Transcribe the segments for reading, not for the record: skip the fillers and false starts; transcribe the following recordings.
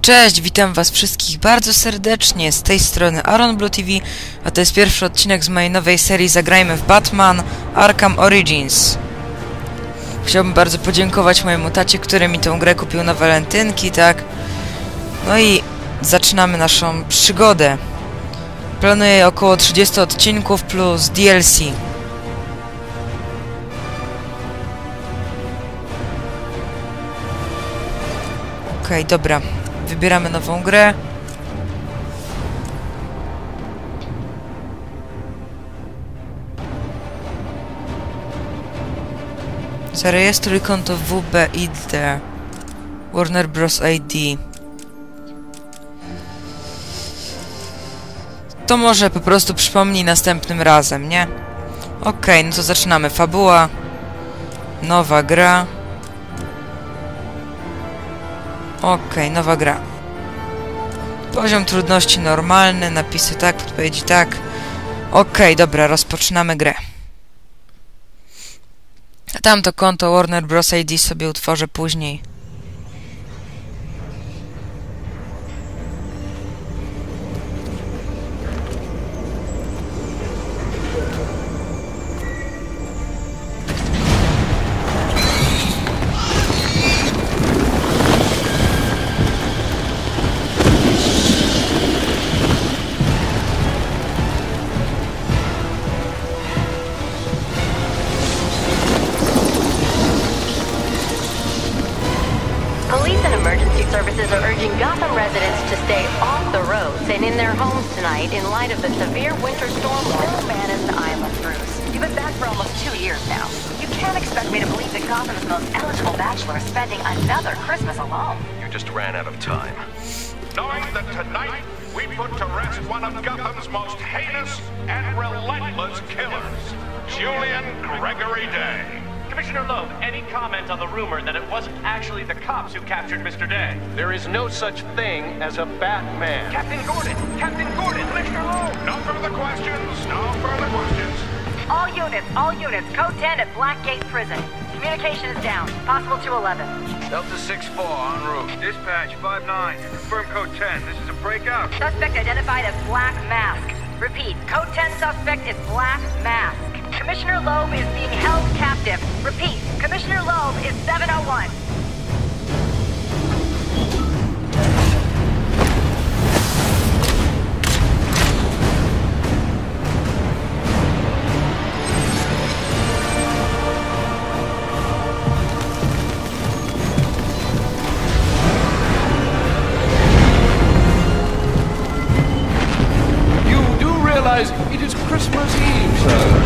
Cześć, witam was wszystkich bardzo serdecznie, z tej strony Aaron Blue TV, a to jest pierwszy odcinek z mojej nowej serii Zagrajmy w Batman Arkham Origins. Chciałbym bardzo podziękować mojemu tacie, który mi tę grę kupił na walentynki, tak? No i zaczynamy naszą przygodę. Planuję około 30 odcinków plus DLC. Okej, dobra. Wybieramy nową grę. Zarejestruj konto WBID. Warner Bros. ID. To może po prostu przypomnij następnym razem, nie? Okej, no to zaczynamy. Fabuła. Nowa gra. Okej, nowa gra. Poziom trudności normalny, napisy tak, podpowiedzi tak. Okej, dobra, rozpoczynamy grę. A tamto konto Warner Bros. ID sobie utworzę później. Services are urging Gotham residents to stay off the roads and in their homes tonight in light of the severe winter storm. Bill Mannon's Island, Bruce. You've been back for almost 2 years now. You can't expect me to believe that Gotham's most eligible bachelor is spending another Christmas alone. You just ran out of time. Knowing that tonight we put to rest one of Gotham's most heinous and relentless killers, Julian Gregory Day. Commissioner Loeb, any comment on the rumor that it wasn't actually the cops who captured Mr. Day? There is no such thing as a Batman. Captain Gordon! Captain Gordon! Commissioner Loeb! No further questions! No further questions! All units, code 10 at Blackgate Prison. Communication is down. Possible to 11. Delta 6-4 en route. Dispatch 5-9. Confirm code 10. This is a breakout. Suspect identified as Black Mask. Repeat, code 10 suspect is Black Mask. Commissioner Loeb is being held captive. Repeat, Commissioner Loeb is 701. You do realize it is Christmas Eve, sir.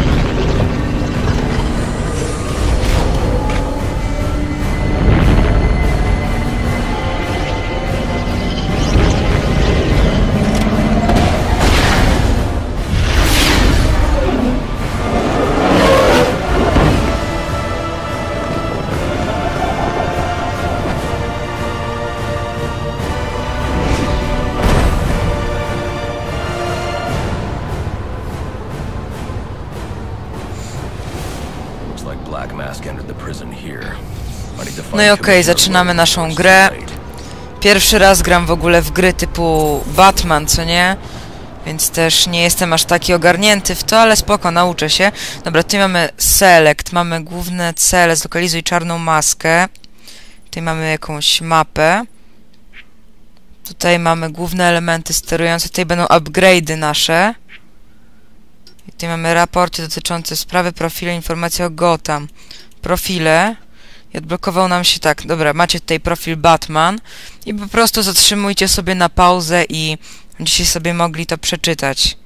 No i okej, zaczynamy naszą grę. Pierwszy raz gram w ogóle w gry typu Batman, co nie? Więc też nie jestem aż taki ogarnięty w to, ale spoko, nauczę się. Dobra, tutaj mamy select, mamy główne cele, zlokalizuj czarną maskę. Tutaj mamy jakąś mapę. Tutaj mamy główne elementy sterujące, tutaj będą upgrade'y nasze. I tutaj mamy raporty dotyczące sprawy, profile, informacje o Gotham. Profile. I odblokował nam się tak. Dobra, macie tutaj profil Batman. I po prostu zatrzymujcie sobie na pauzę i będziecie sobie mogli to przeczytać.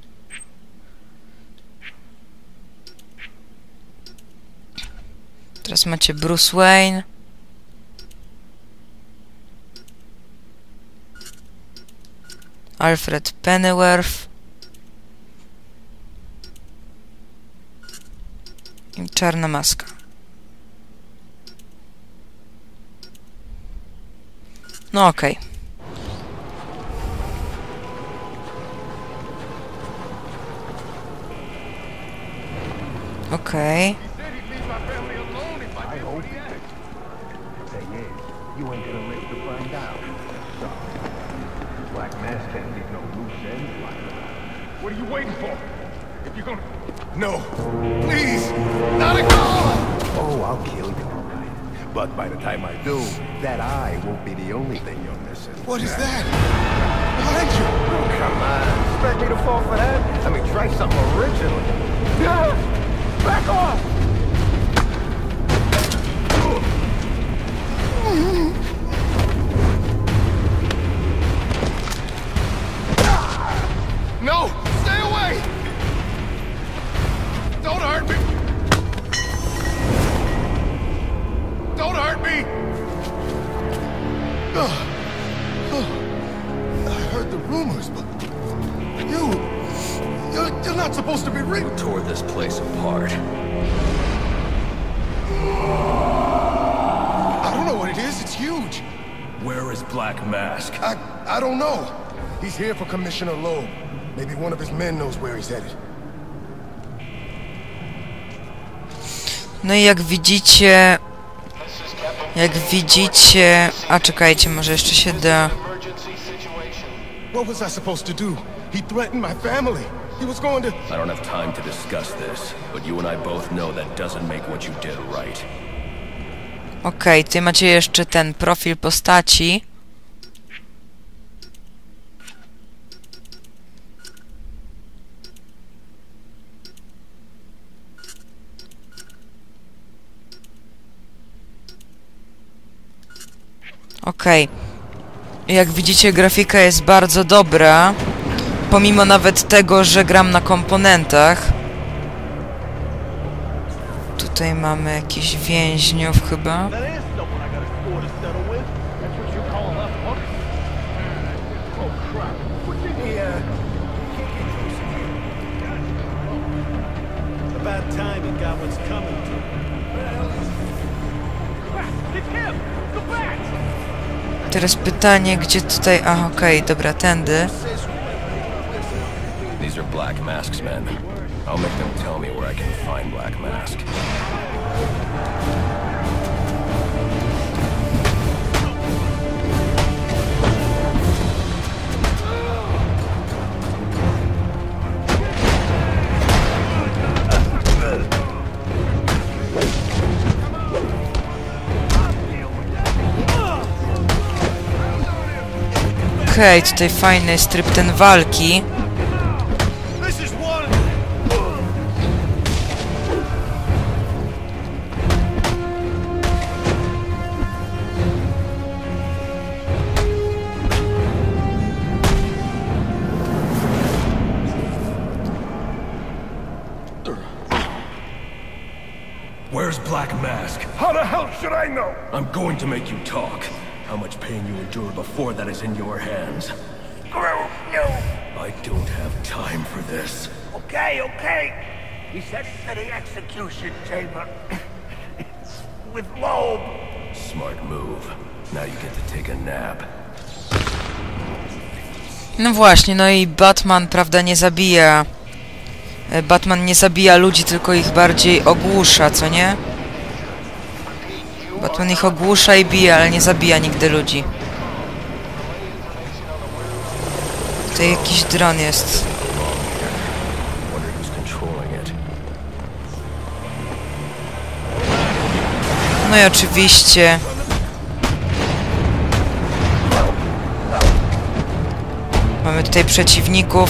Teraz macie Bruce Wayne. Alfred Pennyworth. I czarna maska. No okej. Okej. You ain't gonna live to find out. Black Mask can't leave no loose ends like that. What are you waiting for? If you're gonna... No! Please! Not again! Oh, I'll kill you, all right. But by the time I do, that eye won't be the only thing you're missing. What is that? Behind you! Oh, come on. Expect me to fall for that? I mean, try something original. Back off! No! Stay away! Don't hurt me! Don't hurt me! I heard the rumors, but you're not supposed to be real. You tore this place apart. I don't know what it is. It's huge. Where is Black Mask? I don't know. He's here for Commissioner Loeb. Maybe one of his men knows where he's headed. No i jak widzicie... A czekajcie, może jeszcze się da... What was I supposed to do? He threatened my family. He was going to... I don't have time to discuss this, but you and I both know that doesn't make what you did right. Okej, tutaj macie jeszcze ten profil postaci. Okej. Jak widzicie, grafika jest bardzo dobra. Pomimo nawet tego, że gram na komponentach. Tutaj mamy jakichś więźniów chyba. Teraz pytanie, gdzie tutaj... A, okej, dobra, tędy. These are Black Mask's men. I'll make them tell me where I can find Black Mask. Okej, tutaj fajny jest tryb ten walki. Where's Black Mask? How the hell should I know? I'm going to make you talk. How much pain you endured before that is in your hands. No. I don't have time for this. Okay. He sent to the execution chamber with Loeb. Smart move. Now you get to take a nap. No właśnie, no i Batman, prawda, nie zabija... Batman nie zabija ludzi, tylko ich bardziej ogłusza, co nie? Batman ich ogłusza i bije, ale nie zabija nigdy ludzi. Tutaj jakiś dron jest. No i oczywiście... Mamy tutaj przeciwników.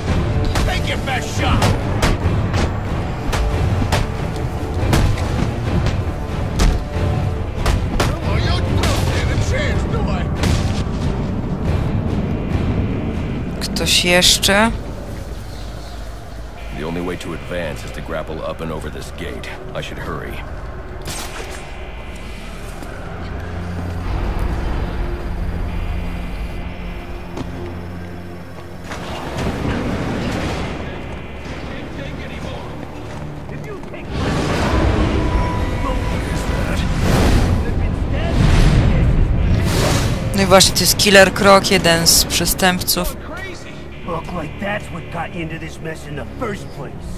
Ktoś jeszcze? The only way to advance is to grapple up and over this gate. I should hurry. No i właśnie, to jest Killer Croc, jeden z przestępców. Look like that's what got you into this mess in the first place.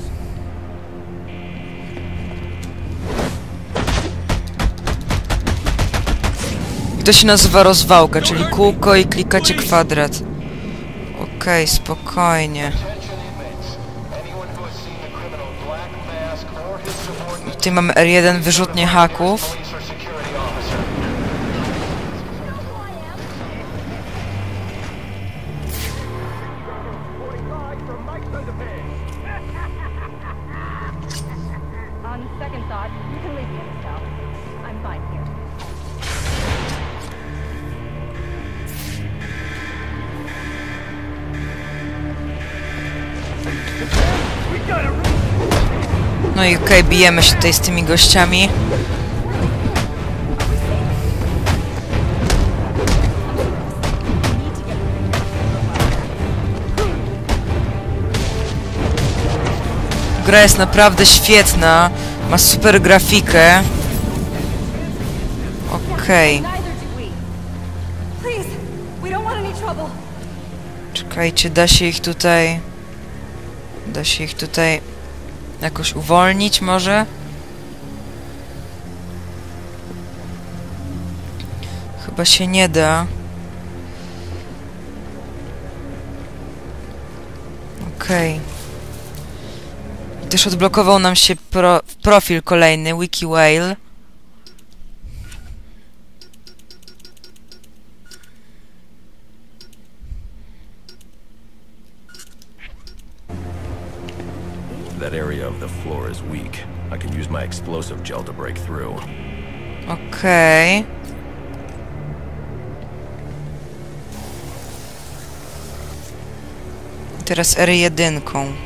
to się nazywa rozwałka, czyli kółko i klikacie kwadrat. Okej, spokojnie. Tutaj mamy R1, wyrzutnie haków. On second thought, you can leave me in the cell. I'm fine here. No i okej, bijemy się tutaj z tymi gościami. Gra jest naprawdę świetna, ma super grafikę. Okej. Czekajcie, da się ich tutaj jakoś uwolnić może? Chyba się nie da. Okej. Też odblokował nam się profil kolejny, WikiWhale. That area of the floor is weak. I can use my explosive gel to break through. Okej. Teraz R1.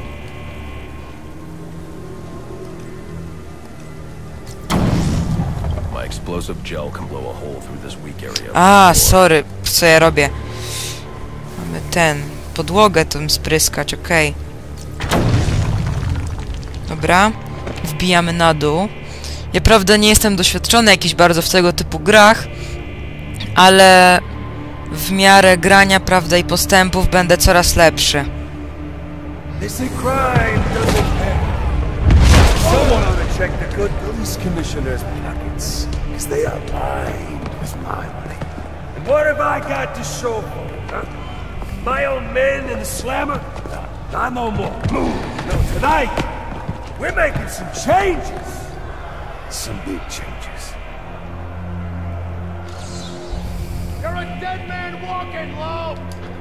My explosive gel can blow a hole through this weak area. A, sorry, co ja robię? Mamy podłogę tym spryskać, okej. Dobra, wbijamy na dół. Ja prawda nie jestem doświadczony jakiś bardzo w tego typu grach, ale w miarę grania, prawda, i postępów będę coraz lepszy. They say crime doesn't pay. Someone ought to check the good police commissioner's pockets, because they are lined with my money. And what have I got to show for it, huh? My own men in the slammer? Not no more. No, tonight, we're making some changes. Some big changes. You're a dead man walking, Low!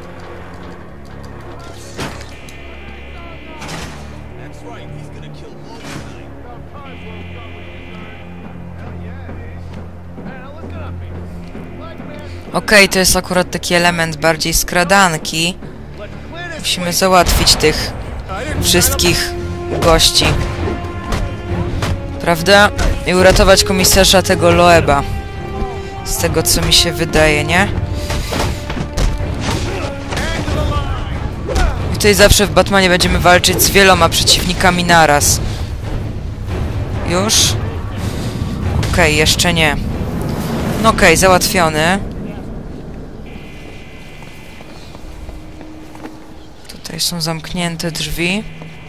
That's right, he's gonna kill Low tonight. About time Low got what he deserved. Hell yeah, it is. Hey, now look at me. Black man... Okej, to jest akurat taki element bardziej skradanki. Musimy załatwić tych wszystkich gości. Prawda? I uratować komisarza tego Loeba. Z tego, co mi się wydaje, nie? I tutaj zawsze w Batmanie będziemy walczyć z wieloma przeciwnikami naraz. Już? Okej, jeszcze nie. No okej, załatwiony. Tutaj są zamknięte drzwi.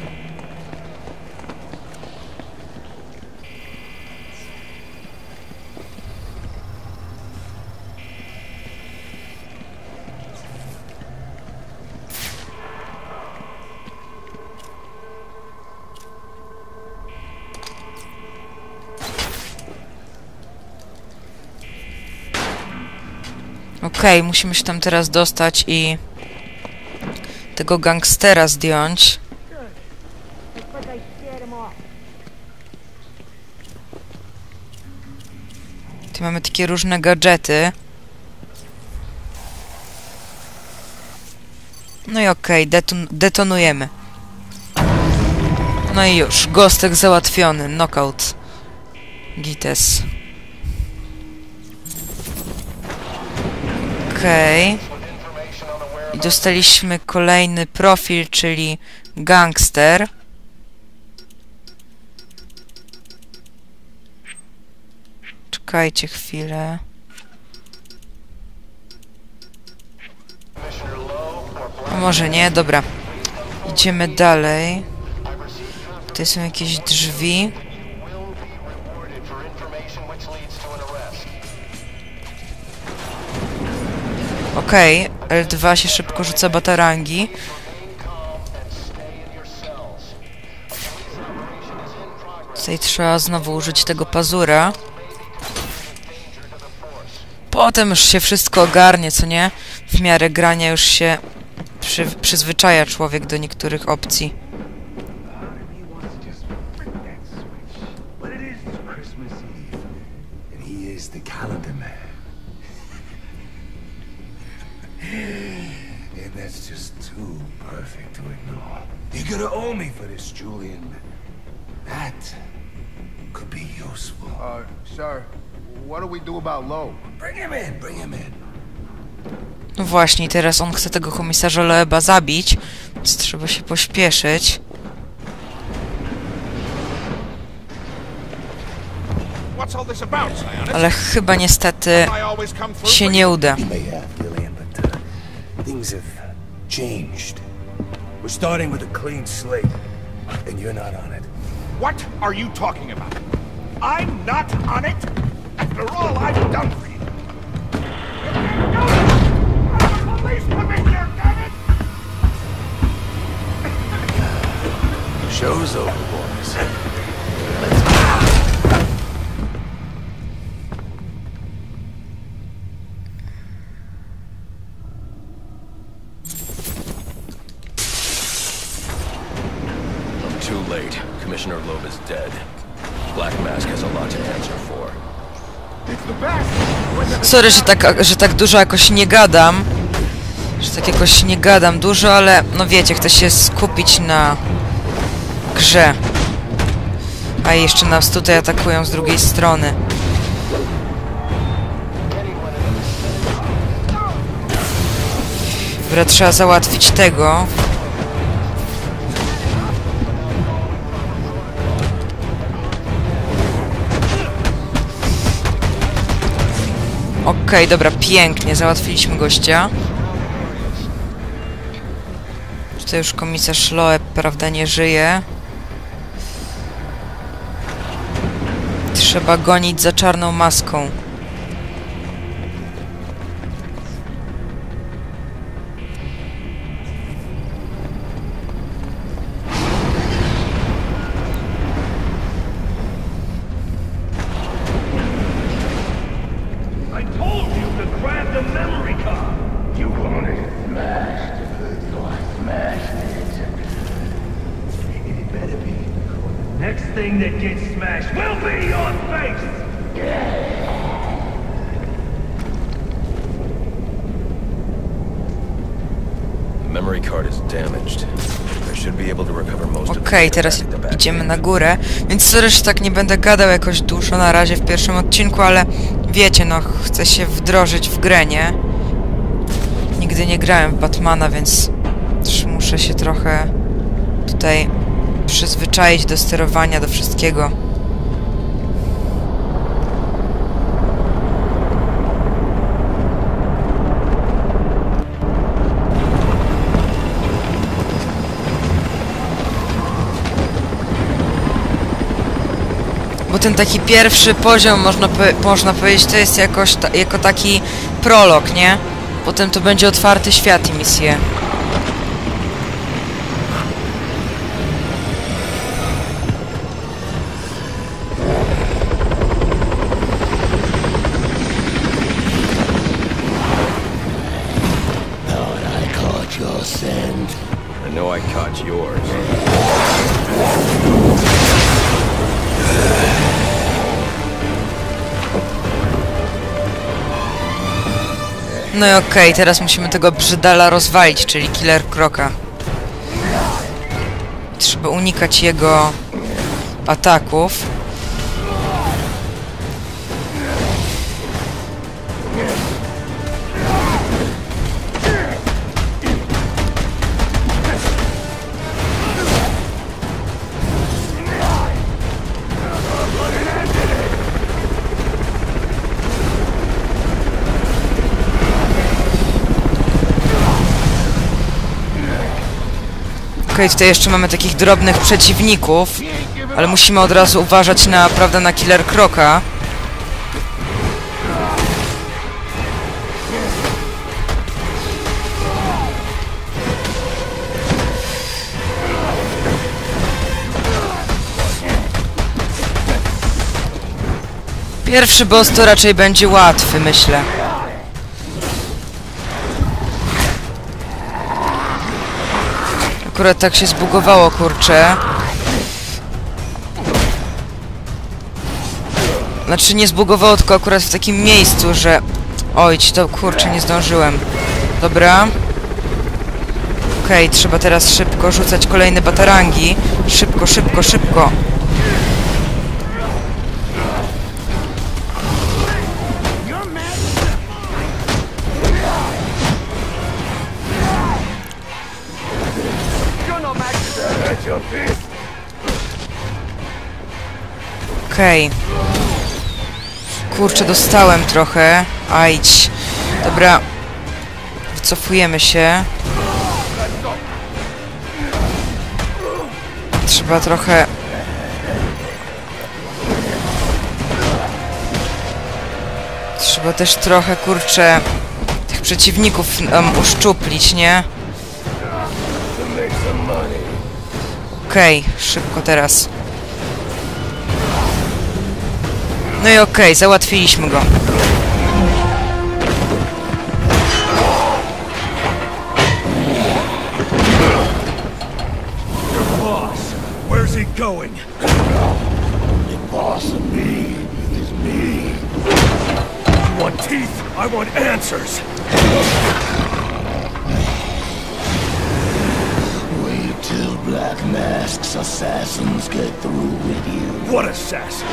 Okej, musimy się tam teraz dostać i tego gangstera zdjąć. Tu mamy takie różne gadżety. No i okej, detonujemy. No i już, gostek załatwiony, knockout. Gites. Okej. I dostaliśmy kolejny profil, czyli gangster. Czekajcie chwilę. A może nie? Dobra. Idziemy dalej. Tutaj są jakieś drzwi. okej. L2 się szybko rzuca batarangi. Tutaj trzeba znowu użyć tego pazura. Potem już się wszystko ogarnie, co nie? W miarę grania już się przyzwyczaja człowiek do niektórych opcji. That's just too perfect to ignore. You're gonna owe me for this, Julian. That could be useful. Sir, what do we do about Loeb? Bring him in, bring him in. No właśnie, teraz on chce tego komisarza Loeba zabić, więc trzeba się pośpieszyć. What's all this about, Sionis? Ale chyba niestety I always come through się for nie you? uda. You may have, Gillian, but things have changed. We're starting with a clean slate, and you're not on it. What are you talking about? I'm not on it? After all I've done for you. I'm a police commissioner, damn it! Show's over, boys. Too late. Commissioner Loeb is dead. Black Mask has a lot to answer for. It's the best! Sorry, że tak dużo jakoś nie gadam. Że tak jakoś nie gadam dużo, ale no wiecie, chcę się skupić na grze. A jeszcze nas tutaj atakują z drugiej strony. Dobra, trzeba załatwić tego. Okej, dobra, pięknie, załatwiliśmy gościa. Tutaj już komisarz Loeb, prawda, nie żyje. Trzeba gonić za czarną maską. Next thing that gets smashed will be your face! The memory card is damaged. I should be able to recover most of Okej, teraz idziemy na górę, więc sorry, że tak nie będę gadał jakoś dużo na razie w pierwszym odcinku, ale wiecie, no chcę się wdrożyć w grę, nie? Nigdy nie grałem w Batmana, więc też muszę się trochę tutaj przyzwyczaić do sterowania, do wszystkiego. Bo ten taki pierwszy poziom, można powiedzieć, to jest jakoś jako taki prolog, nie? Potem to będzie otwarty świat i misje. I know I caught yours. No i okej, teraz musimy tego brzydala rozwalić, czyli Killer Croca. Trzeba unikać jego ataków. Okej, tutaj jeszcze mamy takich drobnych przeciwników, ale musimy od razu uważać na, prawda, na Killer Croca. Pierwszy boss to raczej będzie łatwy, myślę. Akurat tak się zbugowało, kurczę. Znaczy nie zbugowało, tylko akurat w takim miejscu, że... Oj, to kurczę, nie zdążyłem. Dobra. Okej, trzeba teraz szybko rzucać kolejne batarangi. Szybko, szybko, szybko. Okej. Kurczę, dostałem trochę. Ajdź. Dobra. Wycofujemy się. Trzeba trochę... Trzeba też trochę, kurczę, tych przeciwników uszczuplić, nie? Okej, szybko teraz. No i okej, załatwiliśmy go. Where's he going? The boss of me is me. You want teeth? I want answers. Wait till Black Mask's assassins get through with you. What assassin?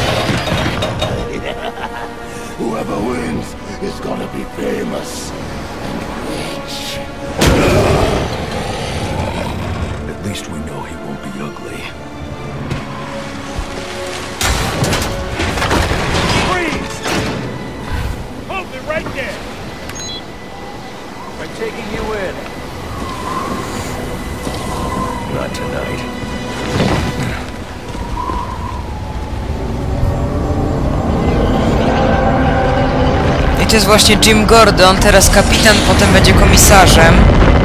Whoever wins is gonna be famous and rich. At least we know he won't be ugly. Freeze! Hold me right there! I'm taking you in. Not tonight. I to jest właśnie Jim Gordon, teraz kapitan, potem będzie komisarzem.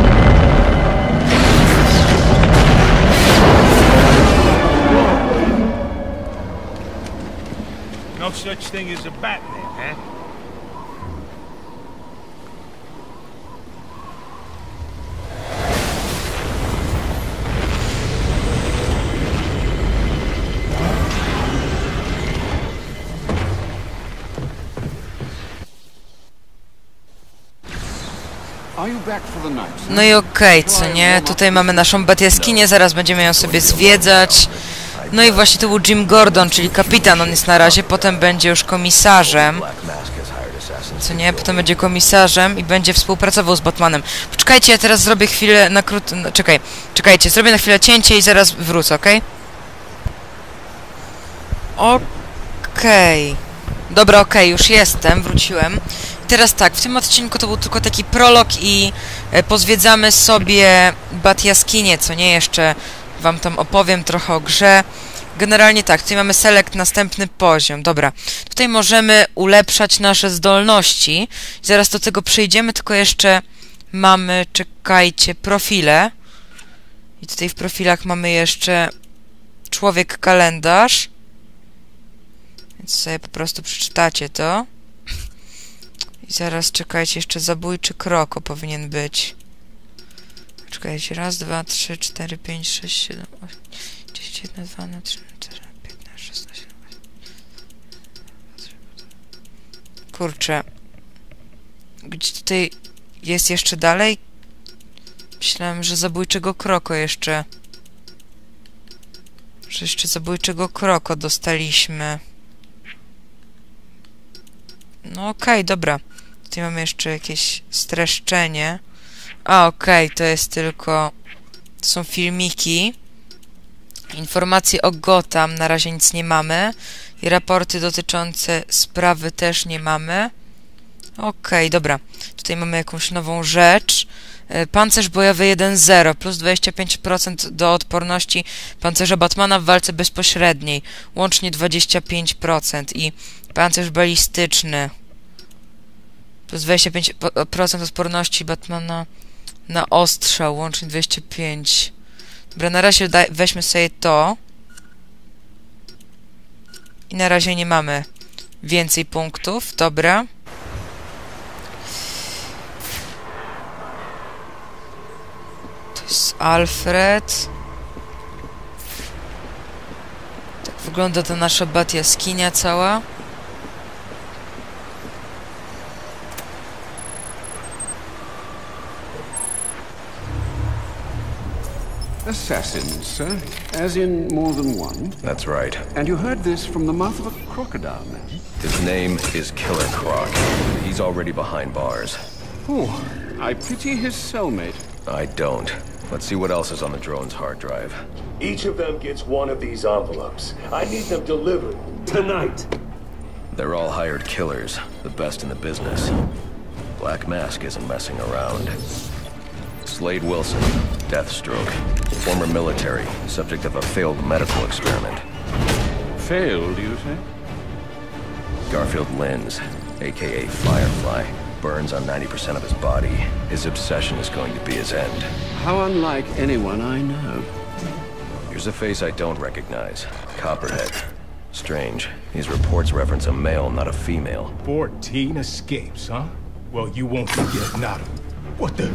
No such thing as a Batman, huh? No i okej, co nie? Tutaj mamy naszą Batjaskinię, zaraz będziemy ją sobie zwiedzać. No i właśnie to był Jim Gordon, czyli kapitan, on jest na razie, potem będzie już komisarzem. Co nie? Potem będzie komisarzem i będzie współpracował z Batmanem. Poczekajcie, ja teraz zrobię chwilę na no, czekajcie, zrobię na chwilę cięcie i zaraz wrócę, okej? Okej. Dobra, okej, już jestem, wróciłem. Teraz tak, w tym odcinku to był tylko taki prolog i pozwiedzamy sobie Batjaskinię, co nie? Jeszcze wam tam opowiem trochę o grze. Generalnie tak, tutaj mamy select następny poziom. Dobra, tutaj możemy ulepszać nasze zdolności. Zaraz do tego przejdziemy, tylko jeszcze mamy, czekajcie, profile. I tutaj w profilach mamy jeszcze człowiek kalendarz. Więc sobie po prostu przeczytacie to. I zaraz, czekajcie, jeszcze zabójczy kroko powinien być. Czekajcie, raz, 2, 3, 4, 5, 6, 7, 8, 10, 1, 2, 3, 4, 15, 16, 17. Kurczę. Gdzie tutaj jest jeszcze dalej? Myślałem, że zabójczego kroko jeszcze. Że jeszcze zabójczego kroko dostaliśmy. No okej, dobra. Tutaj mamy jeszcze jakieś streszczenie. A, okej, to jest tylko... To są filmiki. Informacje o Gotham, na razie nic nie mamy. I raporty dotyczące sprawy też nie mamy. Okej, dobra. Tutaj mamy jakąś nową rzecz. Pancerz bojowy 1.0 plus 25% do odporności pancerza Batmana w walce bezpośredniej. Łącznie 25%. I pancerz balistyczny plus 25% odporności Batmana na ostrzał. Łącznie 25%. Dobra, na razie weźmy sobie to. I na razie nie mamy Więcej punktów, dobra. To jest Alfred. Tak wygląda ta nasza bat jaskinia cała. Assassins, sir? As in more than one? That's right. And you heard this from the mouth of a crocodile, man? His name is Killer Croc. He's already behind bars. Oh, I pity his cellmate. I don't. Let's see what else is on the drone's hard drive. Each of them gets one of these envelopes. I need them delivered tonight. They're all hired killers, the best in the business. Black Mask isn't messing around. Slade Wilson, Deathstroke, former military, subject of a failed medical experiment. Failed, you say? Garfield Linz, aka Firefly, burns on 90% of his body. His obsession is going to be his end. How unlike anyone I know. Here's a face I don't recognize. Copperhead. Strange. These reports reference a male, not a female. 14 escapes, huh? Well, you won't forget Nada. What the...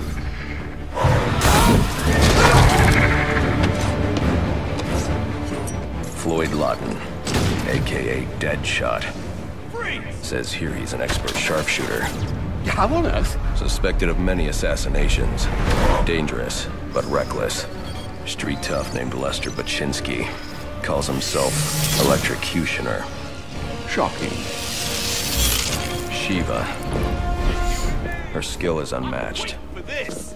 Floyd Lawton, aka Deadshot. Says here he's an expert sharpshooter. How on earth? Suspected of many assassinations. Dangerous, but reckless. Street tough named Lester Baczynski. Calls himself Electrocutioner. Shocking. Shiva. Her skill is unmatched. For this.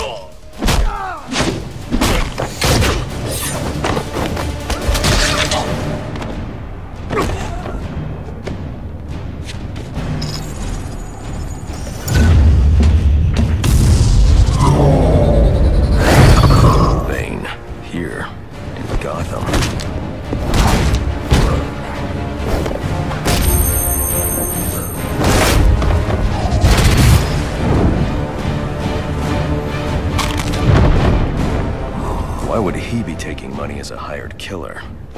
Bane, here in Gotham. Why would he be taking money as a hired killer?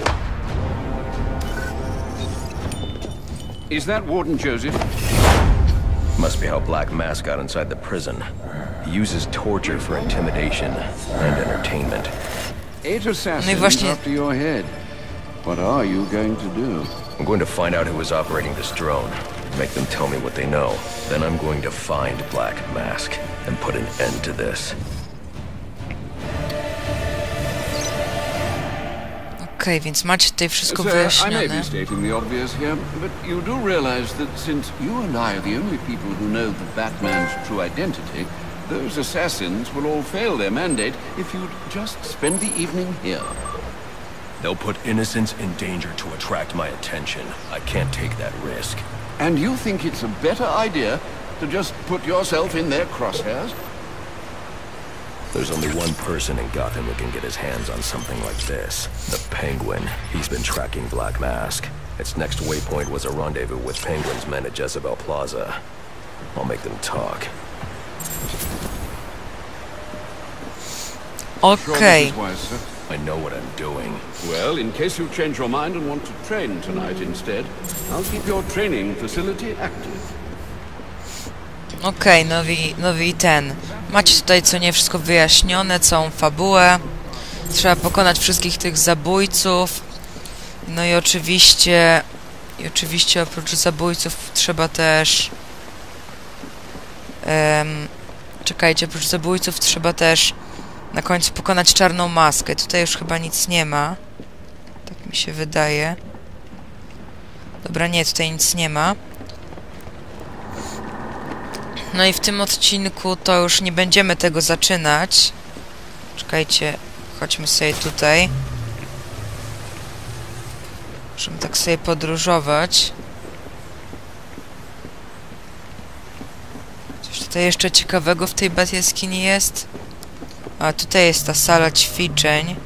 Is that Warden Joseph? Must be how Black Mask got inside the prison. He uses torture for intimidation and entertainment. 8 assassins after your head. What are you going to do? I'm going to find out who is operating this drone. Make them tell me what they know. Then I'm going to find Black Mask and put an end to this. Okej, więc macie tutaj wszystko Sir, I may wyjaśnione. be stating the obvious here, but you do realize that since you and I are the only people who know the Batman's true identity, those assassins will all fail their mandate if you'd just spend the evening here. They'll put innocents in danger to attract my attention. I can't take that risk. And you think it's a better idea to just put yourself in their crosshairs? There's only one person in Gotham who can get his hands on something like this. The Penguin. He's been tracking Black Mask. Its next waypoint was a rendezvous with Penguin's men at Jezebel Plaza. I'll make them talk. Okej. I know what I'm doing. Well, in case you change your mind and want to train tonight instead, I'll keep your training facility active. Okej, nowy ten. Macie tutaj co nie wszystko wyjaśnione, całą fabułę. Trzeba pokonać wszystkich tych zabójców. No i oczywiście oprócz zabójców trzeba też... czekajcie, oprócz zabójców trzeba też na końcu pokonać czarną maskę. Tutaj już chyba nic nie ma. Tak mi się wydaje. Dobra, nie, tutaj nic nie ma. No i w tym odcinku to już nie będziemy tego zaczynać. Czekajcie, chodźmy sobie tutaj. Możemy tak sobie podróżować. Coś tutaj jeszcze ciekawego w tej Bat-jaskini jest? A tutaj jest ta sala ćwiczeń.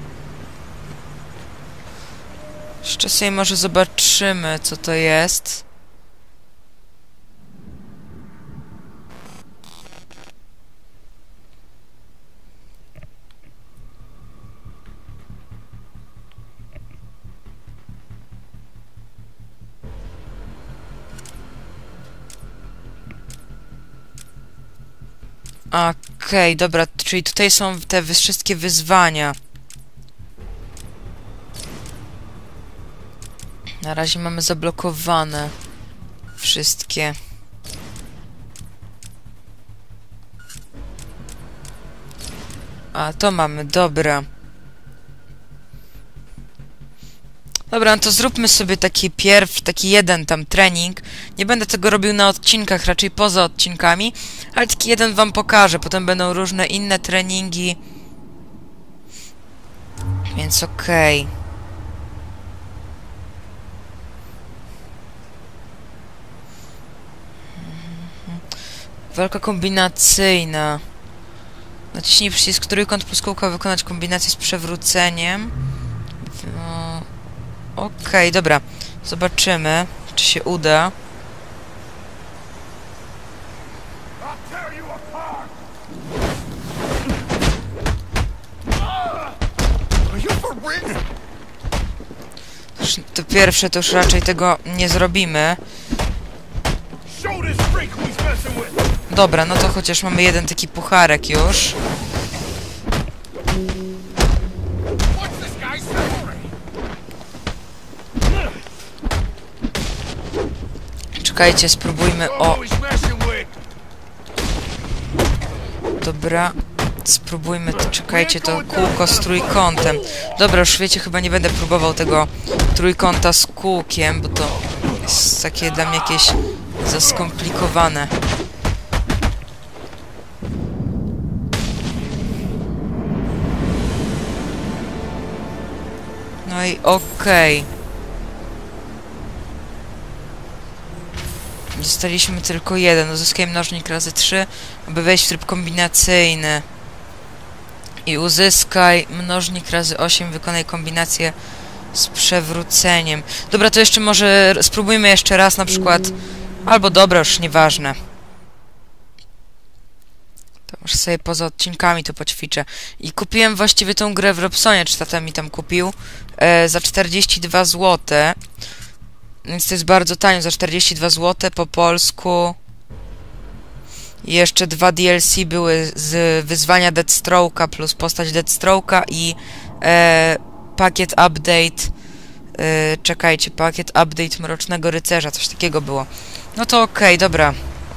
Jeszcze sobie może zobaczymy, co to jest. Okej, dobra, czyli tutaj są te wszystkie wyzwania. Na razie mamy zablokowane wszystkie. A, to mamy, dobra. Dobra, no to zróbmy sobie taki jeden tam trening. Nie będę tego robił na odcinkach, raczej poza odcinkami, ale taki jeden wam pokażę. Potem będą różne inne treningi. Więc okej. Walka kombinacyjna. Naciśnij przycisk trójkąt plus kółko, wykonać kombinację z przewróceniem. No. Okej, dobra. Zobaczymy, czy się uda. To pierwsze, to już raczej tego nie zrobimy. Dobra, no to chociaż mamy jeden taki pucharek już. Czekajcie, spróbujmy o... Dobra, spróbujmy, czekajcie, to kółko z trójkątem. Dobra, już wiecie, chyba nie będę próbował tego trójkąta z kółkiem, bo to jest takie dla mnie jakieś za skomplikowane. No i okej. Dostaliśmy tylko jeden. Uzyskaj mnożnik razy 3, aby wejść w tryb kombinacyjny. I uzyskaj mnożnik razy 8. Wykonaj kombinację z przewróceniem. Dobra, to jeszcze może spróbujmy jeszcze raz na przykład... Albo dobra, już nieważne. To może sobie poza odcinkami to poćwiczę. I kupiłem właściwie tą grę w Robsonie, czy tata mi tam kupił, za 42 zł. Więc to jest bardzo tanio, za 42 zł po polsku. I jeszcze 2 DLC były z wyzwania Deathstroke'a plus postać Deathstroke'a i pakiet update. Czekajcie, pakiet update Mrocznego Rycerza, coś takiego było. No to okej, dobra.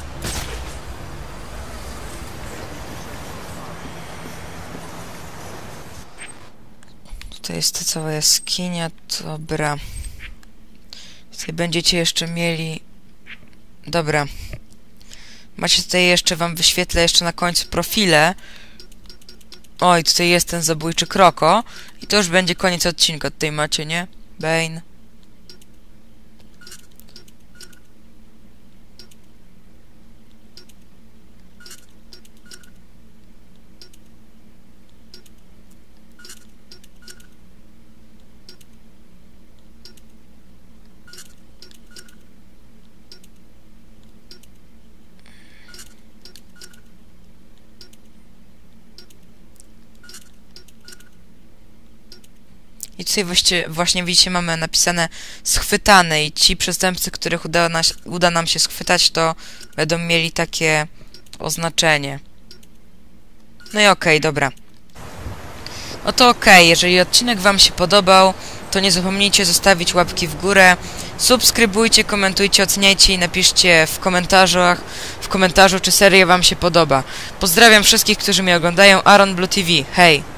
Tutaj jest ta cała jaskinia, dobra. Tutaj będziecie jeszcze mieli... Dobra. Macie tutaj jeszcze, wam wyświetlę jeszcze na końcu profile. Oj, tutaj jest ten zabójczy kroko. I to już będzie koniec odcinka. Tutaj macie, nie? Bane. I tutaj właśnie widzicie, mamy napisane schwytane i ci przestępcy, których uda nam się schwytać, to będą mieli takie oznaczenie. No i okej, dobra. No to okej, jeżeli odcinek wam się podobał, to nie zapomnijcie zostawić łapki w górę, subskrybujcie, komentujcie, oceniajcie i napiszcie w komentarzu, czy seria wam się podoba. Pozdrawiam wszystkich, którzy mnie oglądają. Aaron Blue TV, hej!